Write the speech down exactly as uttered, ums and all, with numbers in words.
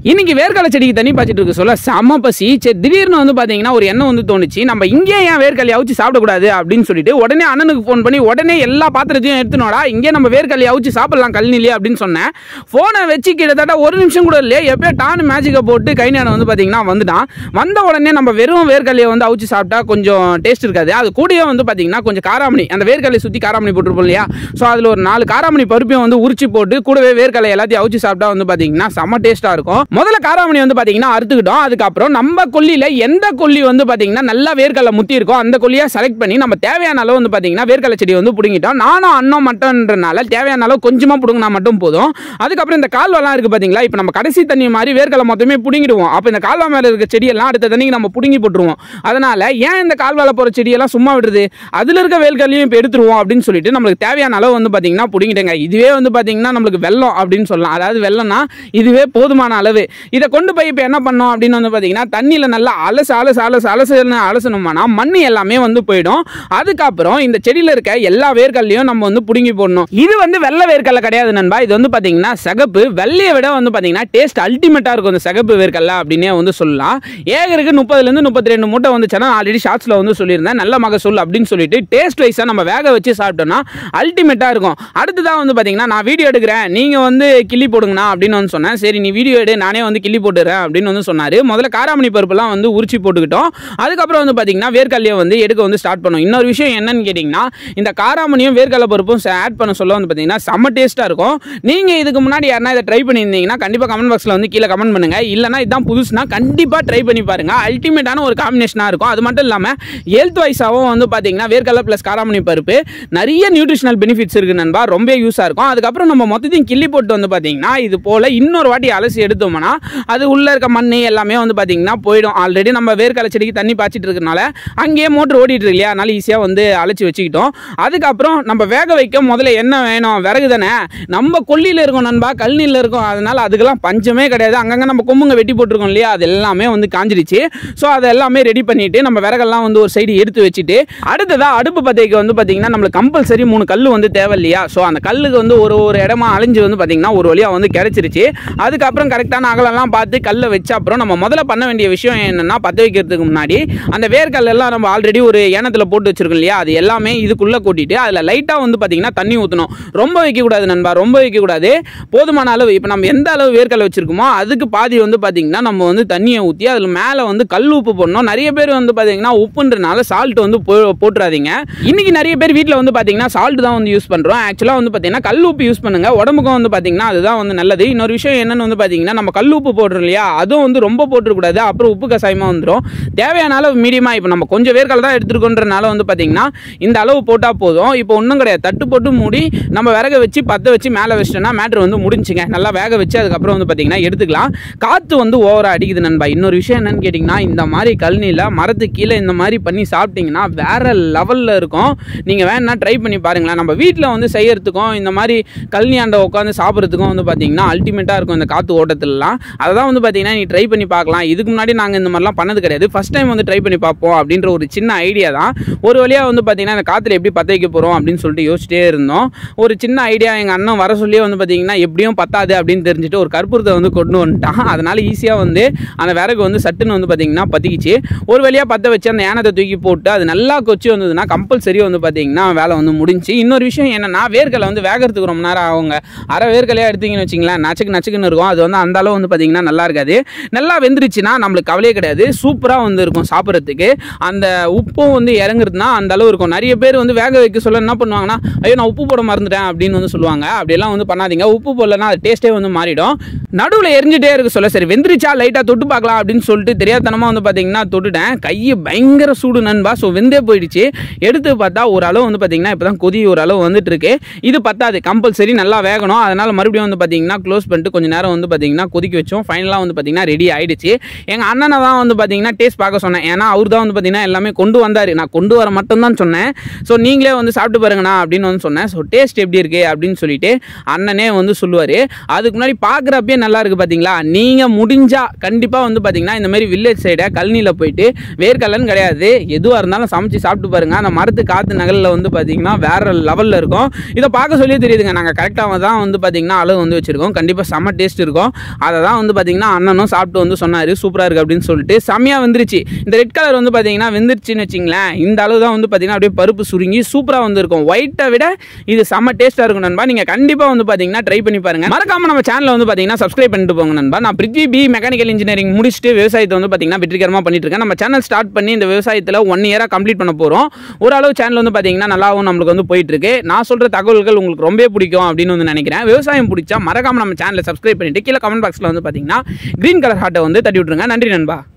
இன்னைக்கு வேர்க்கடலை செடிக்கு தண்ணி பாய்ச்சிட்டு இருக்க சொல்ல செம பசி. சரி திடீர்னு வந்து பார்த்தீங்கன்னா ஒரு எண்ணம் வந்து தோணுச்சு, நம்ம இங்கே ஏன் வேர்க்கடலை அவிச்சு சாப்பிடக்கூடாது அப்படின்னு சொல்லிட்டு உடனே அண்ணனுக்கு ஃபோன் பண்ணி உடனே எல்லா பாத்திரத்தையும் எடுத்துனோடா இங்கே நம்ம வேர்க்கடலை அவிச்சு சாப்பிடலாம் கல்னிலே அப்படின்னு சொன்னேன். ஃபோனை வச்சு கிட்டத்தட்ட ஒரு நிமிஷம் கூட இல்லையே எப்போ டானு மேஜிக்கை போட்டு கைஞானம் வந்து பார்த்தீங்கன்னா வந்துட்டான். வந்த உடனே நம்ம வெறும் வேர்க்கடலையை வந்து அவிச்சு சாப்பிட்டா கொஞ்சம் டேஸ்ட் இருக்காது. அது கூடயே வந்து பார்த்தீங்கன்னா கொஞ்சம் காராமணி, அந்த வேர்க்கடலை சுற்றி காராமணி போட்டுருப்போம் இல்லையா, ஸோ அதில் ஒரு நாலு காராமணி பருப்பையும் வந்து உரிச்சு போட்டு கூடவே வேர்க்கடலை எல்லாத்தையும் அவிச்சு சாப்பிட்டா வந்து பார்த்தீங்கன்னா செம்ம டேஸ்ட்டாக இருக்கும். முதல்ல காராமணி வந்து பார்த்தீங்கன்னா அறுத்துக்கிட்டோம். அதுக்கப்புறம் நம்ம கொல்லியில் எந்த கொல்லி வந்து பார்த்தீங்கன்னா நல்லா வேர்க்கடலை முத்தி இருக்கும் அந்த கொல்லியை செலக்ட் பண்ணி நம்ம தேவையான அளவு வந்து பார்த்தீங்கன்னா வேர்க்கடலை செடி வந்து பிடுங்கிட்டோம். நானும் அண்ணன் மட்டும்ன்றனால தேவையான அளவு கொஞ்சமாக பிடுங்கினா மட்டும் போதும். அதுக்கப்புறம் இந்த கால்வெல்லாம் இருக்குது பார்த்தீங்களா, இப்போ நம்ம கடைசி தண்ணி மாதிரி வேர்க்கடலை மொத்தமே பிடுங்கிடுவோம். அப்போ இந்த கால்வா மேலே இருக்க செடியெல்லாம் அடுத்த தண்ணிக்கு நம்ம பிடுங்கி போட்டுருவோம். அதனால ஏன் இந்த கால்வால போகிற செடியெல்லாம் சும்மா விடுறது, அதில் இருக்க வேர்க்கடலையும் இப்போ எடுத்துருவோம் அப்படின்னு சொல்லிட்டு நம்மளுக்கு தேவையான அளவு வந்து பார்த்தீங்கன்னா பிடுங்கிட்டேங்க. இதுவே வந்து பார்த்தீங்கன்னா நம்மளுக்கு வெள்ளம் அப்படின்னு சொல்லலாம். அதாவது வெள்ளம்னா இதுவே போதுமான அளவு. இதை கொண்டு போய் இப்போ என்ன பண்ணோம் அப்படின்னு வந்து பார்த்தீங்கன்னா தண்ணியில் நல்லா அலசு அலசு அலசு அலசுன்னு அலசணுமானா மண்ணு எல்லாமே வந்து போயிடும். அதுக்கப்புறம் இந்த செடியில் இருக்க எல்லா வேர்க்கடலையும் நம்ம வந்து பிடுங்கி போடணும். இது வந்து வெள்ளை வேர்க்கடலை கிடையாது நண்பா, இது வந்து பார்த்தீங்கன்னா சிகப்பு. வெள்ளையை விட வந்து பார்த்தீங்கன்னா டேஸ்ட் அல்டிமேட்டாக இருக்கும் இந்த சிகப்பு வேர்க்கடலை அப்படின்னே வந்து சொல்லலாம். ஏகருக்கு முப்பதுலேருந்து முப்பத்தி ரெண்டு மூட்டை வந்துச்சுன்னா ஆல்ரெடி ஷார்ட்ஸில் வந்து சொல்லியிருந்தேன் நல்ல மகசூல் அப்படின்னு சொல்லிட்டு டேஸ்ட் வைஸாக நம்ம வேக வச்சு சாப்பிட்டோம்னா அல்டிமேட்டாக இருக்கும். அடுத்ததான் வந்து பார்த்தீங்கன்னா நான் வீடியோ எடுக்கிறேன் நீங்கள் வந்து கிள்ளி போடுங்கண்ணா அப்படின்னு வந்து சொன்னேன். சரி நீ வீடியோ எடு நானே வந்து கிள்ளி போட்டுறேன் அப்படின்னு வந்து சொன்னார். முதல்ல காராமணி பருப்புலாம் வந்து உரிச்சு போட்டுக்கிட்டோம். அதுக்கப்புறம் வந்து பார்த்தீங்கன்னா வேர்க்கடலையை வந்து எடுக்க வந்து ஸ்டார்ட் பண்ணோம். இன்னொரு விஷயம் என்னன்னு கேட்டிங்கன்னா இந்த காராமணியும் வேர்க்கடலை பருப்பும் ஆட் பண்ண சொல்ல வந்து பார்த்தீங்கன்னா செம்ம டேஸ்ட்டாக இருக்கும். நீங்கள் இதுக்கு முன்னாடி யாருன்னா இதை ட்ரை பண்ணியிருந்தீங்கன்னா கண்டிப்பாக கமெண்ட் பாக்ஸில் வந்து கீழே கமெண்ட் பண்ணுங்கள். இல்லைனா இதுதான் புதுசுனா கண்டிப்பாக ட்ரை பண்ணி பாருங்கள். அல்டிமேட்டான ஒரு காம்பினேஷனாக இருக்கும். அது மட்டும் இல்லாமல் ஹெல்த் வைஸாகவும் வந்து பார்த்தீங்கன்னா வேர்க்கடலை ப்ளஸ் காராமணி பருப்பு நிறைய நியூட்ரிஷனல் பெனிஃபிட்ஸ் இருக்குது நண்பா, ரொம்ப யூஸாக இருக்கும். அதுக்கப்புறம் நம்ம மொத்தத்தையும் கிள்ளி போட்டு வந்து பார்த்தீங்கன்னா இது போல் இன்னொரு வாட்டி அலசி எடுத்தோம்னா அது உள்ளே இருக்க மண் எல்லாமே வந்து பார்த்தீங்கன்னா போயிடும். ஆல்ரெடி நம்ம வேர்க்கடலை செடிக்கு தண்ணி பாய்ச்சிட்டு இருக்கனால அங்கேயே மோட்டர் ஓடிட்டு இருக்கு இல்லையா, அதனால ஈஸியாக வந்து அழைச்சி வச்சுக்கிட்டோம். அதுக்கப்புறம் நம்ம வேக வைக்க முதல்ல என்ன வேணும், விறகு தானே. நம்ம கொல்லியில் இருக்கோம் நண்பா, கல்னியில் இருக்கும், அதனால அதுக்கெல்லாம் பஞ்சமே கிடையாது. அங்கங்கே நம்ம கொம்புங்க வெட்டி போட்டிருக்கோம் இல்லையா, அது எல்லாமே வந்து காஞ்சிடுச்சு. ஸோ அதை எல்லாமே ரெடி பண்ணிட்டு நம்ம விறகெல்லாம் வந்து ஒரு சைடு எடுத்து வச்சுட்டு அடுத்ததாக அடுப்பு பற்றைக்கு வந்து பார்த்தீங்கன்னா நம்மளுக்கு கம்பல்சரி மூணு கல் வந்து தேவை இல்லையா. ஸோ அந்த கல்லுக்கு வந்து ஒரு ஒரு இடமா அழிஞ்சு வந்து பார்த்தீங்கன்னா ஒரு வழியாக வந்து கிடைச்சிருச்சு. அதுக்கப்புறம் கரெக்டான அகலெல்லாம் பார்த்து கல்லை வச்ச அப்புறம் நம்ம முதல்ல பண்ண வேண்டிய விஷயம் என்னன்னா பற்ற வைக்கிறதுக்கு முன்னாடி அந்த வேர்க்கல் எல்லாம் நம்ம ஆல்ரெடி ஒரு ஏனத்தில் போட்டு வச்சிருக்கோம் இல்லையா, அது எல்லாமே இதுக்குள்ளே கூட்டிட்டு அதில் லைட்டாக வந்து பார்த்தீங்கன்னா தண்ணி ஊற்றணும். ரொம்ப வைக்கக்கூடாது நண்பா, ரொம்ப வைக்கக்கூடாது, போதுமான அளவு. இப்போ நம்ம எந்த அளவு வேர்க்கல் வச்சிருக்கோமோ அதுக்கு பாதி வந்து பார்த்தீங்கன்னா நம்ம வந்து தண்ணியை ஊற்றி அதில் மேலே வந்து கல் உப்பு போடணும். நிறைய பேர் வந்து பார்த்தீங்கன்னா உப்புன்றனால சால்ட் வந்து போட்டுறாதீங்க. இன்னைக்கு நிறைய பேர் வீட்டில் வந்து பார்த்தீங்கன்னா சால்ட் தான் வந்து யூஸ் பண்ணுறோம். ஆக்சுவலாக வந்து பார்த்தீங்கன்னா கல் உப்பு யூஸ் பண்ணுங்க, உடம்புக்கும் வந்து பார்த்தீங்கன்னா அதுதான் வந்து நல்லது. இன்னொரு விஷயம் என்னன்னு வந்து பார்த்தீங்கன்னா நம்ம கல் உப்பு போடுறோம் இல்லையா, அதுவும் வந்து ரொம்ப போட்டுக்கூடாது, அப்புறம் உப்பு கசாயமாக வந்துடும். தேவையான அளவு மீடியமாக, இப்போ நம்ம கொஞ்சம் வேர்க்கடலை தான் எடுத்துருக்கோன்றனால வந்து பார்த்தீங்கன்னா இந்த அளவு போட்டால் போதும். இப்போ ஒன்றும் கிடையாது, தட்டு போட்டு மூடி நம்ம விறக வச்சு பற்ற வச்சு மேலே வச்சிட்டோம்னா மேட்ரு வந்து முடிஞ்சுங்க. நல்லா வேக வச்சு அதுக்கப்புறம் வந்து பார்த்தீங்கன்னா எடுத்துக்கலாம். காற்று வந்து ஓவராக அடிக்குது நண்பா. இன்னொரு விஷயம் என்னன்னு கேட்டிங்கன்னா இந்த மாதிரி கல்னியில் மரத்துக்கு கீழே இந்த மாதிரி பண்ணி சாப்பிட்டிங்கன்னா வேற லெவலில் இருக்கும். நீங்கள் வேணா ட்ரை பண்ணி பாருங்களேன். நம்ம வீட்டில் வந்து செய்யறதுக்கும் இந்த மாதிரி கல்னியாண்ட உட்காந்து சாப்பிட்றதுக்கும் வந்து பார்த்தீங்கன்னா அல்டிமேட்டாக இருக்கும் இந்த காற்று ஓட்டத்திலலாம். அதை தான் வந்து பார்த்தீங்கன்னா நீ ட்ரை பண்ணி பார்க்கலாம். இதுக்கு முன்னாடி நாங்கள் இந்த மாதிரிலாம் பண்ணது கிடையாது, ஃபஸ்ட் டைம் வந்து ட்ரை பண்ணி பார்ப்போம் அப்படின்ற ஒரு சின்ன ஐடியா தான். ஒரு வழியாக வந்து பார்த்தீங்கன்னா இந்த காற்றுல எப்படி பற்ற வைக்க போகிறோம் அப்படின்னு சொல்லிட்டு யோசிச்சிட்டே இருந்தோம். ஒரு சின்ன ஐடியா எங்கள் அண்ணன் வர சொல்லியே வந்து பார்த்தீங்கன்னா எப்படியும் பத்தாது அப்படின்னு தெரிஞ்சுட்டு ஒரு கற்பூரத்தை வந்து கொண்டு வந்துட்டான். அதனால் ஈஸியாக வந்து அந்த விறகு வந்து சட்டுன்னு வந்து பார்த்தீங்கன்னா பற்றிக்கிச்சு. ஒரு வழியாக பற்ற வச்சு அந்த ஏனத்தை தூக்கி போட்டு அது நல்லா கொச்சி வந்ததுன்னா கம்பல்சரி வந்து பார்த்தீங்கன்னா வேலை வந்து முடிஞ்சு. இன்னொரு விஷயம் என்னன்னா வேர்க்கடலை வந்து வேகிறதுக்கு ரொம்ப நேரம் ஆகுங்க. அரை வேர்க்கலையாக எடுத்தீங்கன்னு வச்சிங்களேன் நச்சுக்கு நச்சுக்குன்னு இருக்கும். அது வந்து அந்த அளவு வந்து பார்த்தீங்கன்னா நல்லா இருக்காது. நல்லா வெந்துருச்சுன்னா நம்மளுக்கு கவலையே கிடையாது, சூப்பராக வந்து இருக்கும் சாப்பிட்றதுக்கு. அந்த உப்பும் வந்து இறங்குறதுனா அந்த அளவு இருக்கும். நிறைய பேர் வந்து வேக வைக்க சொல்ல என்ன பண்ணுவாங்கன்னா ஐயோ நான் உப்பு போட மறந்துட்டேன் அப்படின்னு வந்து சொல்லுவாங்க. அப்படியெல்லாம் வந்து பண்ணாதீங்க, உப்பு போடலன்னா அது டேஸ்ட்டே வந்து மாறிடும். நடுவில் எரிஞ்சிட்டே இருக்க சொல்ல சரி வெந்துருச்சா லைட்டாக தொட்டு பார்க்கலாம் அப்படின்னு சொல்லிட்டு தெரியாதனமாக வந்து பார்த்தீங்கன்னா தொட்டுட்டேன். கையை பயங்கர சூடு நண்பா. ஸோ வெந்தே போயிடுச்சு. எடுத்து பார்த்தா ஒரு அளவு வந்து பார்த்தீங்கன்னா இப்போ தான் கொதி ஒரு அளவு வந்துட்டு இருக்கு. இது பத்தாது, கம்பல்சரி நல்லா வேகணும். அதனால் மறுபடியும் வந்து பார்த்தீங்கன்னா க்ளோஸ் பண்ணிட்டு கொஞ்சம் நேரம் வந்து பார்த்தீங்கன்னா கொதிக்க வச்சோம். ஃபைனலாக வந்து பார்த்தீங்கன்னா ரெடி ஆயிடுச்சு. எங்கள் அண்ணனை தான் வந்து பார்த்தீங்கன்னா டேஸ்ட் பார்க்க சொன்னேன். ஏன்னா அவர் தான் வந்து பார்த்தீங்கன்னா எல்லாமே கொண்டு வந்தார், நான் கொண்டு வர மட்டும் தான் சொன்னேன். ஸோ நீங்களே வந்து சாப்பிட்டு பாருங்கண்ணா அப்படின்னு வந்து சொன்னேன். ஸோ டேஸ்ட் எப்படி இருக்கு அப்படின்னு சொல்லிட்டு அண்ணனே வந்து சொல்லுவார். அதுக்கு முன்னாடி பார்க்குறப்பே நல்லா இருக்குது பார்த்தீங்களா. நீங்கள் முடிஞ்சால் கண்டிப்பாக வந்து பார்த்தீங்கன்னா இந்த மாதிரி வில்லேஜ் சைடை கல்னியில் போயிட்டு வேர்க்கடலைன்னு கிடையாது எதுவாக இருந்தாலும் சமைச்சு சாப்பிட்டு பாருங்கள். அந்த மரத்து காற்று நகலில் வந்து பார்த்தீங்கன்னா வேறு லெவலில் இருக்கும். இதை பார்க்க சொல்லியே தெரியுதுங்க, நாங்கள் கரெக்டாக தான் வந்து பார்த்தீங்கன்னா அளவு வந்து வச்சுருக்கோம். கண்டிப்பாக செம்ம டேஸ்ட் இருக்கும். அதை அதை தான் வந்து பார்த்தீங்கன்னா அண்ணனும் சாப்பிட்டு வந்து சொன்னார் சூப்பராக இருக்குது அப்படின்னு சொல்லிட்டு. செம்மையாக வந்துருச்சு. இந்த ரெட் கலர் வந்து பார்த்தீங்கன்னா வெந்துருச்சுன்னு வச்சிங்களேன். இந்த அளவு தான் வந்து பார்த்தீங்கன்னா அப்படியே பருப்பு சுருங்கி சூப்பராக வந்துருக்கும். ஒயிட்டை விட இது செம்ம டேஸ்ட்டாக இருக்கும் நண்பா. நீங்கள் கண்டிப்பாக வந்து பார்த்தீங்கன்னா ட்ரை பண்ணி பாருங்கள். மறக்காம நம்ம சேனலை வந்து பார்த்தீங்கன்னா சப்ஸ்கிரைப் பண்ணிட்டு போங்க நண்பா. நான் பிரித்வி பி மெக்கானிக்கல் இன்ஜினியரிங் முடிச்சுட்டு விவசாயத்தை வந்து பார்த்தீங்கன்னா வெற்றிகரமாக பண்ணிட்டு இருக்கேன். நம்ம சேனல் ஸ்டார்ட் பண்ணி இந்த விவசாயத்தில் ஒன் இயராக கம்ப்ளீட் பண்ண போகிறோம். ஓரளவு சேனல் வந்து பார்த்தீங்கன்னா நல்லாவும் நம்மளுக்கு வந்து போயிட்டு இருக்கு. நான் சொல்கிற தகவல்கள் உங்களுக்கு ரொம்ப பிடிக்கும் அப்படின்னு வந்து நினைக்கிறேன். விவசாயம் பிடிச்சா மறக்காம நம்ம சேனலை சப்ஸ்கிரைப் பண்ணிட்டு கீழே கமெண்ட் பாக்ஸில் வந்து பார்த்தீங்கன்னா கிரீன் கலர் ஹார்ட்டை வந்து தட்டி விட்டுருங்க. நன்றி நண்பா.